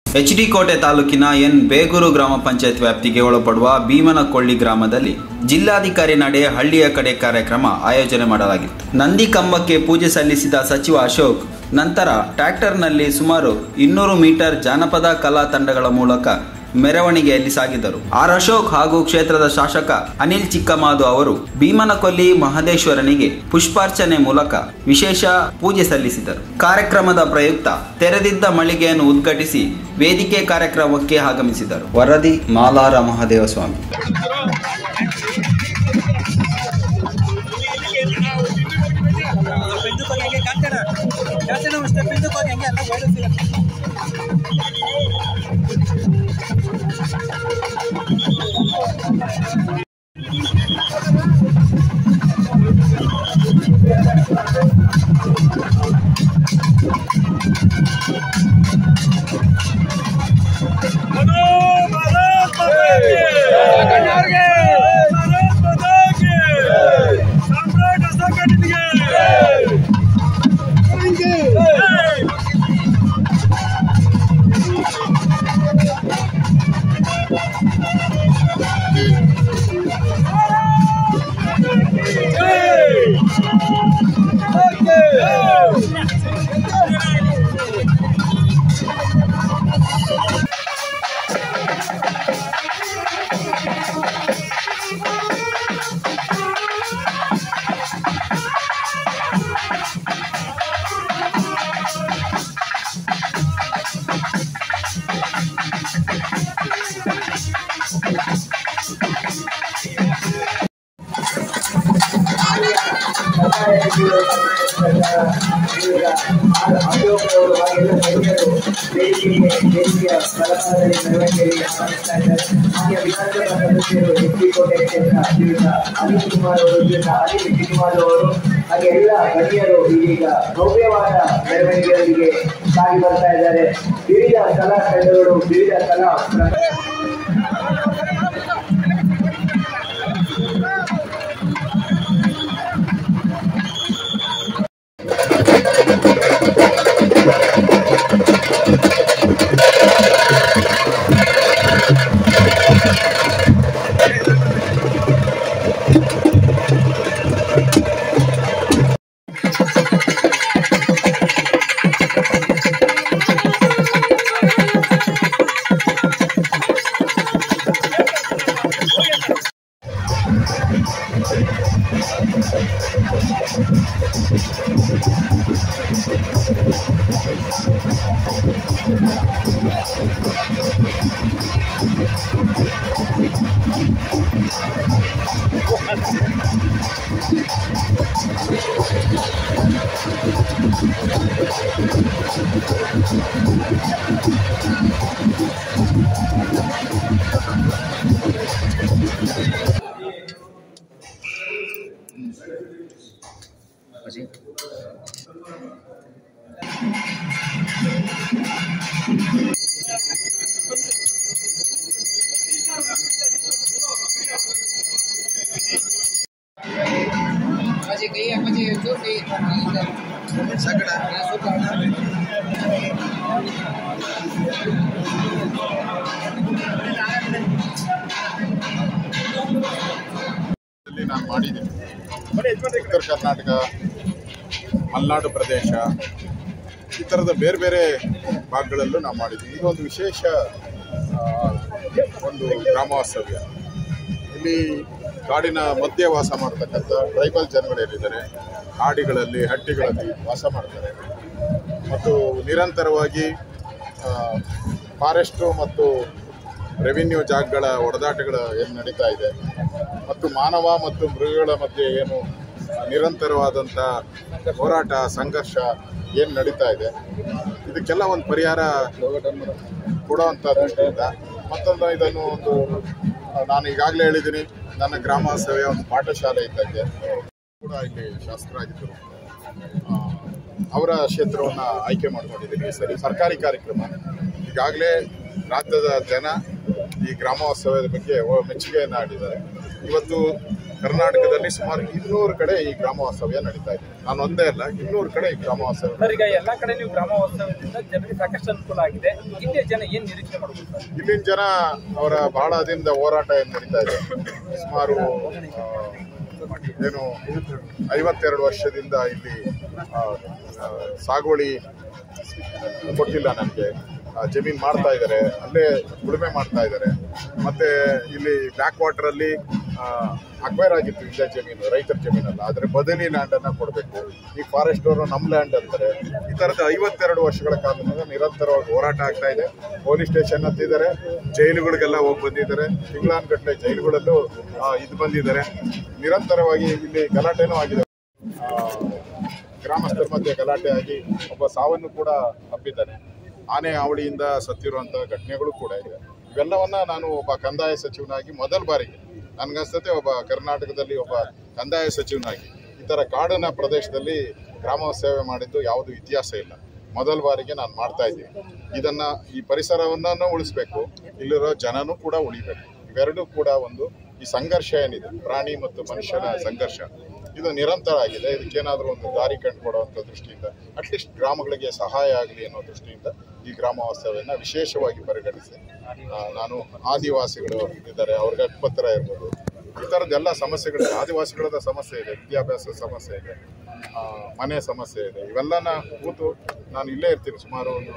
H D. ಕೋಟೆ ತಾಲೂಕಿನ ಬೇಗೂರು ಗ್ರಾಮ ಪಂಚಾಯತ್ ವ್ಯಾಪ್ತಿಗೆ ಒಳಪಡುವ ಭೀಮನಕೊಳ್ಳಿ ಗ್ರಾಮದಲ್ಲಿ ಜಿಲ್ಲಾಧಿಕಾರಿ ನಡೆ ಹಳ್ಳಿಯ ಕಡೆ ಕಾರ್ಯಕ್ರಮ ಆಯೋಜನೆ ಮಾಡಲಾಗಿತ್ತು. ನಂದಿ ಕಂಬಕ್ಕೆ ಪೂಜೆ ಸಲ್ಲಿಸಿದ ಸಚಿವ ಅಶೋಕ್ ನಂತರ ಟ್ರ್ಯಾಕ್ಟರ್ನಲ್ಲಿ ಸುಮಾರು 200 ಮೀಟರ್ ಜಾನಪದ ಕಲಾ ತಂಡಗಳ ಮೂಲಕ ಮೆರವಣಿಗೆಯಲ್ಲಿ ಸಾಗಿದರು. ಆರ್ ಅಶೋಕ್ ಹಾಗೂ ಕ್ಷೇತ್ರದ ಶಾಸಕ ಅನಿಲ್ ಚಿಕ್ಕಮಾದು ಅವರು ಭೀಮನಕೊಲ್ಲಿ ಮಹದೇಶ್ವರನಿಗೆ ಪುಷ್ಪಾರ್ಚನೆ ಮೂಲಕ ವಿಶೇಷ ಪೂಜೆ ಸಲ್ಲಿಸಿದರು. ಕಾರ್ಯಕ್ರಮದ ಪ್ರಯುಕ್ತ ತೆರೆದಿದ್ದ ಮಳಿಗೆಯನ್ನು ಉದ್ಘಾಟಿಸಿ ವೇದಿಕೆ ಕಾರ್ಯಕ್ರಮಕ್ಕೆ ಆಗಮಿಸಿದರು. ವರದಿ ಮಾಲಾರ ಮಹಾದೇವ ಸ್ವಾಮಿ. ಹಾಗೆ ಎಲ್ಲ ಗಣ್ಯರು ಇದೀಗ ಭವ್ಯವಾದ ಮೆರವಣಿಗೆಯೊಂದಿಗೆ ಸಾಗಿ ಬರ್ತಾ ಇದ್ದಾರೆ. ವಿವಿಧ ಕಲಾ ತಂಡಗಳು, ವಿವಿಧ ಕಲಾ ನಾನು ಮಾಡಿದ್ದೀನಿ. ಉತ್ತರ ಕರ್ನಾಟಕ, ಮಲೆನಾಡು ಪ್ರದೇಶ, ಈ ಥರದ ಬೇರೆ ಬೇರೆ ಭಾಗಗಳಲ್ಲೂ ನಾವು ಮಾಡಿದ್ದೀವಿ. ಇದೊಂದು ವಿಶೇಷ ಒಂದು ಗ್ರಾಮ ವಾಸ್ತವ್ಯ. ಇಲ್ಲಿ ಕಾಡಿನ ಮಧ್ಯೆ ವಾಸ ಮಾಡ್ತಕ್ಕಂಥ ಟ್ರೈಬಲ್ ಜನಗಳೇನಿದ್ದಾರೆ, ಹಾಡಿಗಳಲ್ಲಿ ಹಟ್ಟಿಗಳಲ್ಲಿ ವಾಸ ಮಾಡ್ತಾರೆ ಮತ್ತು ನಿರಂತರವಾಗಿ ಫಾರೆಸ್ಟು ಮತ್ತು ರೆವಿನ್ಯೂ ಜಾಗಗಳ ಹೊಡೆದಾಟಗಳು ಏನು ನಡೀತಾ ಇದೆ ಮತ್ತು ಮಾನವ ಮತ್ತು ಮೃಗಗಳ ಮಧ್ಯೆ ಏನು ನಿರಂತರವಾದಂಥ ಹೋರಾಟ ಸಂಘರ್ಷ ಏನು ನಡೀತಾ ಇದೆ, ಇದಕ್ಕೆಲ್ಲ ಒಂದು ಪರಿಹಾರ ಕೊಡುವಂಥ ದೃಷ್ಟಿಯಿಂದ ಮತ್ತೊಂದು ಇದನ್ನು ಒಂದು ನಾನು ಈಗಾಗಲೇ ಹೇಳಿದ್ದೀನಿ, ನನ್ನ ಗ್ರಾಮ ವಾಸ್ತವ್ಯ ಒಂದು ಪಾಠಶಾಲೆ ಇದ್ದಂಗೆ ಕೂಡ ಇಲ್ಲಿ ಶಾಸಕರಾಗಿದ್ದರು. ಅವರ ಕ್ಷೇತ್ರವನ್ನು ಆಯ್ಕೆ ಮಾಡ್ಕೊಂಡಿದ್ದೀನಿ. ಸರಿ, ಸರ್ಕಾರಿ ಕಾರ್ಯಕ್ರಮ. ಈಗಾಗಲೇ ರಾಜ್ಯದ ಜನ ಈ ಗ್ರಾಮ ವಾಸ್ತವ್ಯದ ಬಗ್ಗೆ ಮೆಚ್ಚುಗೆಯನ್ನು ಆಡಿದ್ದಾರೆ. ಇವತ್ತು ಕರ್ನಾಟಕದಲ್ಲಿ ಸುಮಾರು 200 ಕಡೆ ಈ ಗ್ರಾಮ ವಾಸ್ತವ್ಯ ನಡೀತಾ ಇದೆ. ನಾನು ಒಂದೇ ಅಲ್ಲ, 200 ಕಡೆ ಈ ಗ್ರಾಮ ವಾಸ್ತವ್ಯ. ಈಗ ಎಲ್ಲ ಕಡೆ ನೀವು ಗ್ರಾಮ ವಾಸ್ತವ್ಯದಿಂದ ಜನರಿಗೆ ಸಾಕಷ್ಟು ಅನುಕೂಲ ಆಗಿದೆ. ಇಲ್ಲಿಯ ಜನ ಏನ್ ನಿರೀಕ್ಷೆ ಮಾಡಬಹುದು ಸರ್? ಇಲ್ಲಿನ ಜನ ಅವರ ಬಹಳ ದಿನದ ಹೋರಾಟ ಏನು ನಡೀತಾ ಇದೆ, ಸುಮಾರು 52 ವರ್ಷದಿಂದ ಇಲ್ಲಿ ಸಾಗುವಳಿ ಕೊಟ್ಟಿಲ್ಲ, ನನಗೆ ಜಮೀನು ಮಾಡ್ತಾ ಇದ್ದಾರೆ, ಅಲ್ಲೇ ಉಳುಮೆ ಮಾಡ್ತಾ ಇದ್ದಾರೆ. ಮತ್ತೆ ಇಲ್ಲಿ ಬ್ಯಾಕ್ ವಾಟರ್ ಅಲ್ಲಿ ಅಕ್ವೈರ್ ಆಗಿತ್ತು ಇಲ್ಲೇ ಜಮೀನು, ರೈತರ ಜಮೀನಲ್ಲ, ಆದರೆ ಬದಲಿ ಲ್ಯಾಂಡ್ ಅನ್ನ ಕೊಡಬೇಕು. ಈ ಫಾರೆಸ್ಟ್ ಅವರು ನಮ್ಮ ಲ್ಯಾಂಡ್ ಅಂತಾರೆ. ಈ ತರದ 52 ವರ್ಷಗಳ ಕಾಲದಿಂದ ನಿರಂತರವಾಗಿ ಹೋರಾಟ ಆಗ್ತಾ ಇದೆ. ಪೊಲೀಸ್ ಸ್ಟೇಷನ್ ಹತ್ತಿದ್ದಾರೆ, ಜೈಲುಗಳಿಗೆಲ್ಲ ಹೋಗಿ ಬಂದಿದ್ದಾರೆ, ತಿಂಗಳಾನ್ಗಟ್ಟಲೆ ಜೈಲುಗಳಲ್ಲೂ ಇದು ಬಂದಿದ್ದಾರೆ. ನಿರಂತರವಾಗಿ ಇಲ್ಲಿ ಗಲಾಟೆನೂ ಆಗಿದೆ. ಗ್ರಾಮಸ್ಥರ ಮಧ್ಯೆ ಗಲಾಟೆ ಆಗಿ ಒಬ್ಬ ಸಾವನ್ನು ಕೂಡ ಅಪ್ಪಿದ್ದಾನೆ. ಆನೆ ಹಾವಳಿಯಿಂದ ಸತ್ತಿರುವಂತಹ ಘಟನೆಗಳು ಕೂಡ ಇದೆ. ಇವೆಲ್ಲವನ್ನ ನಾನು ಒಬ್ಬ ಕಂದಾಯ ಸಚಿವನಾಗಿ ಮೊದಲ ಬಾರಿಗೆ ನನಗನ್ಸುತ್ತೆ, ಒಬ್ಬ ಕರ್ನಾಟಕದಲ್ಲಿ ಒಬ್ಬ ಕಂದಾಯ ಸಚಿವನಾಗಿ ಈ ಥರ ಕಾಡಿನ ಪ್ರದೇಶದಲ್ಲಿ ಗ್ರಾಮ ಸೇವೆ ಮಾಡಿದ್ದು ಯಾವುದೂ ಇತಿಹಾಸ ಇಲ್ಲ. ಮೊದಲ ಬಾರಿಗೆ ನಾನು ಮಾಡ್ತಾ ಇದ್ದೀನಿ. ಈ ಪರಿಸರವನ್ನು ಉಳಿಸ್ಬೇಕು, ಇಲ್ಲಿರೋ ಜನನೂ ಕೂಡ ಉಳಿಬೇಕು. ಇವೆರಡೂ ಕೂಡ ಈ ಸಂಘರ್ಷ ಏನಿದೆ, ಪ್ರಾಣಿ ಮತ್ತು ಮನುಷ್ಯನ ಸಂಘರ್ಷ, ಇದು ನಿರಂತರ ಆಗಿದೆ. ಇದಕ್ಕೇನಾದರೂ ಒಂದು ದಾರಿ ಕಂಡುಕೊಡುವಂಥ ದೃಷ್ಟಿಯಿಂದ, ಅಟ್ಲೀಸ್ಟ್ ಗ್ರಾಮಗಳಿಗೆ ಸಹಾಯ ಆಗಲಿ ಅನ್ನೋ ದೃಷ್ಟಿಯಿಂದ ಈ ಗ್ರಾಮ ವಾಸ್ತವ್ಯನ ವಿಶೇಷವಾಗಿ ಪರಿಗಣಿಸಿ ನಾನು ಆದಿವಾಸಿಗಳು ಇದ್ದಾರೆ, ಅವ್ರಿಗೆ ಹಕ್ಕುಪತ್ರ ಇರ್ಬೋದು, ಈ ಥರದ್ದೆಲ್ಲ ಸಮಸ್ಯೆಗಳಿದೆ. ಆದಿವಾಸಿಗಳದ ಸಮಸ್ಯೆ ಇದೆ, ವಿದ್ಯಾಭ್ಯಾಸ ಸಮಸ್ಯೆ ಇದೆ, ಮನೆ ಸಮಸ್ಯೆ ಇದೆ. ಇವೆಲ್ಲನ ಕೂತು ನಾನು ಇಲ್ಲೇ ಇರ್ತೀನಿ. ಸುಮಾರು ಒಂದು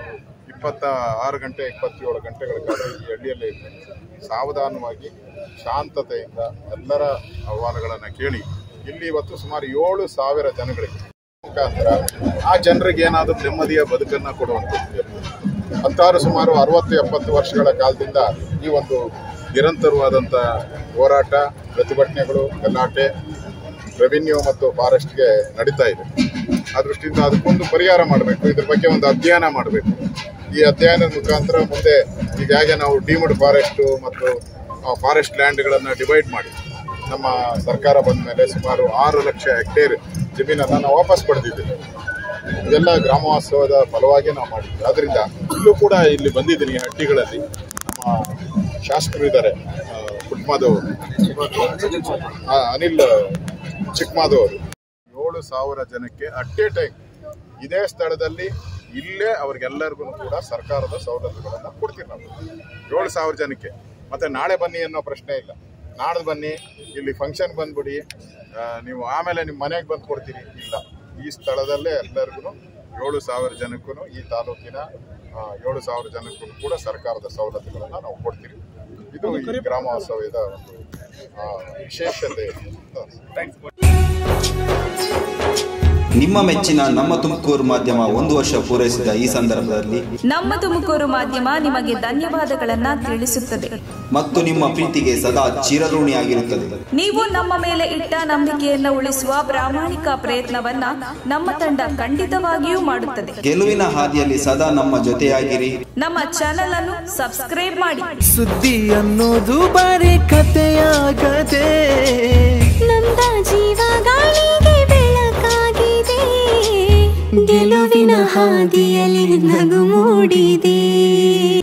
26 ಗಂಟೆ 27 ಗಂಟೆಗಳ ಕಾಲ ಈ ಹಳ್ಳಿಯಲ್ಲೇ ಇರ್ತೀನಿ. ಸಾವಧಾನವಾಗಿ ಶಾಂತತೆಯಿಂದ ಎಲ್ಲರ ಅಹವಾಲುಗಳನ್ನು ಕೇಳಿ ಇಲ್ಲಿ ಇವತ್ತು ಸುಮಾರು 7,000 ಜನಗಳಿಗೆ ಮುಖಾಂತರ ಆ ಜನರಿಗೆ ಏನಾದರೂ ನೆಮ್ಮದಿಯ ಬದುಕನ್ನು ಕೊಡುವಂಥದ್ದು. ಸುಮಾರು 60-70 ವರ್ಷಗಳ ಕಾಲದಿಂದ ಈ ನಿರಂತರವಾದಂಥ ಹೋರಾಟ, ಪ್ರತಿಭಟನೆಗಳು, ಗಲಾಟೆ ರೆವಿನ್ಯೂ ಮತ್ತು ಫಾರೆಸ್ಟ್ಗೆ ನಡೀತಾ ಇದೆ. ಆ ದೃಷ್ಟಿಯಿಂದ ಅದಕ್ಕೊಂದು ಪರಿಹಾರ ಮಾಡಬೇಕು, ಇದ್ರ ಬಗ್ಗೆ ಒಂದು ಅಧ್ಯಯನ ಮಾಡಬೇಕು. ಈ ಅಧ್ಯಯನದ ಮುಖಾಂತರ ಮುಂದೆ ಈಗ ಹೇಗೆ ನಾವು ಡೀಮ್ಡ್ ಫಾರೆಸ್ಟು ಮತ್ತು ಫಾರೆಸ್ಟ್ ಲ್ಯಾಂಡ್ಗಳನ್ನು ಡಿವೈಡ್ ಮಾಡಿ ನಮ್ಮ ಸರ್ಕಾರ ಬಂದ ಮೇಲೆ ಸುಮಾರು 6 ಲಕ್ಷ ಹೆಕ್ಟೇರ್ ಜಮೀನನ್ನು ನಾವು ವಾಪಸ್ ಪಡೆದಿದ್ದೀವಿ. ಇವೆಲ್ಲ ಗ್ರಾಮ ವಾಸ್ತವ್ಯದ ಫಲವಾಗಿ ನಾವು ಮಾಡಿದ್ವಿ. ಆದ್ದರಿಂದ ಇಲ್ಲೂ ಕೂಡ ಇಲ್ಲಿ ಬಂದಿದ್ದೀನಿ. ಹಟ್ಟಿಗಳಲ್ಲಿ ನಮ್ಮ ಶಾಸಕರು ಇದ್ದಾರೆ, ಪುಟ್ಮಾದವರು, ಅನಿಲ್ ಚಿಕ್ಕಮಾದವರು. 7,000 ಜನಕ್ಕೆ ಅಟ್ ಎ ಟೈಮ್ ಇದೇ ಸ್ಥಳದಲ್ಲಿ ಇಲ್ಲೇ ಅವ್ರಿಗೆಲ್ಲರಿಗೂ ಕೂಡ ಸರ್ಕಾರದ ಸವಲತ್ತುಗಳನ್ನು ಕೊಡ್ತೀವಿ ನಾವು 7,000 ಜನಕ್ಕೆ. ಮತ್ತೆ ನಾಳೆ ಬನ್ನಿ ಅನ್ನೋ ಪ್ರಶ್ನೆ ಇಲ್ಲ. ನಾಡ್ದು ಬನ್ನಿ, ಇಲ್ಲಿ ಫಂಕ್ಷನ್ ಬಂದ್ಬಿಡಿ, ನೀವು ಆಮೇಲೆ ನಿಮ್ಮ ಮನೆಗೆ ಬಂದು ಕೊಡ್ತೀರಿ, ಇಲ್ಲ. ಈ ಸ್ಥಳದಲ್ಲೇ ಎಲ್ಲರಿಗೂ 7,000 ಜನಕ್ಕೂ, ಈ ತಾಲೂಕಿನ 7,000 ಜನಕ್ಕೂ ಕೂಡ ಸರ್ಕಾರದ ಸವಲತ್ತುಗಳನ್ನು ನಾವು ಕೊಡ್ತೀವಿ. ಇದು ಈ ಗ್ರಾಮ ವಾಸ್ತವ್ಯದ ವಿಶೇಷತೆ. ನಿಮ್ಮ ಮೆಚ್ಚಿನ ನಮ್ಮ ತುಮಕೂರು ಮಾಧ್ಯಮ 1 ವರ್ಷ ಪೂರೈಸಿದ ಈ ಸಂದರ್ಭದಲ್ಲಿ ನಮ್ಮ ತುಮಕೂರು ಮಾಧ್ಯಮ ನಿಮಗೆ ಧನ್ಯವಾದಗಳನ್ನ ತಿಳಿಸುತ್ತದೆ ಮತ್ತು ನಿಮ್ಮ ಪ್ರೀತಿಗೆ ಸದಾ ಚಿರಋಣಿಯಾಗಿರುತ್ತದೆ. ನೀವು ನಮ್ಮ ಮೇಲೆ ಇಟ್ಟ ನಂಬಿಕೆಯನ್ನು ಉಳಿಸುವ ಪ್ರಾಮಾಣಿಕ ಪ್ರಯತ್ನವನ್ನ ನಮ್ಮ ತಂಡ ಖಂಡಿತವಾಗಿಯೂ ಮಾಡುತ್ತದೆ. ಗೆಲುವಿನ ಹಾದಿಯಲ್ಲಿ ಸದಾ ನಮ್ಮ ಜೊತೆಯಾಗಿರಿ. ನಮ್ಮ ಚಾನೆಲ್ ಅನ್ನು ಸಬ್ಸ್ಕ್ರೈಬ್ ಮಾಡಿ. ಸುದ್ದಿ ಅನ್ನೋದು ಬರೀ ಕಥೆಯಾಗದೆ ನೊಂದ ಜೀವ ಗಾಳಿಗೆ ಬೆಳಕಾಗಿದೆ, ಗೆಲುವಿನ ಹಾದಿಯಲ್ಲಿ ನಗು ಮೂಡಿದೆ.